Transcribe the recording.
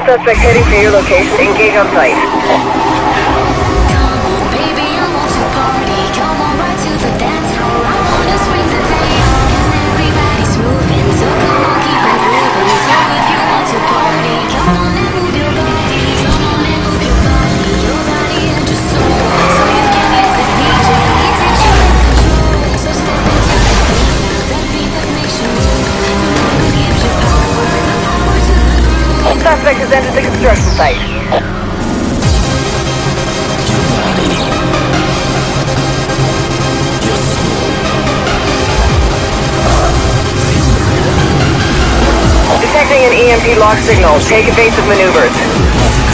suspect heading to your location. Engage on site. Suspect has entered the construction site. Detecting an EMP lock signal. Take evasive maneuvers.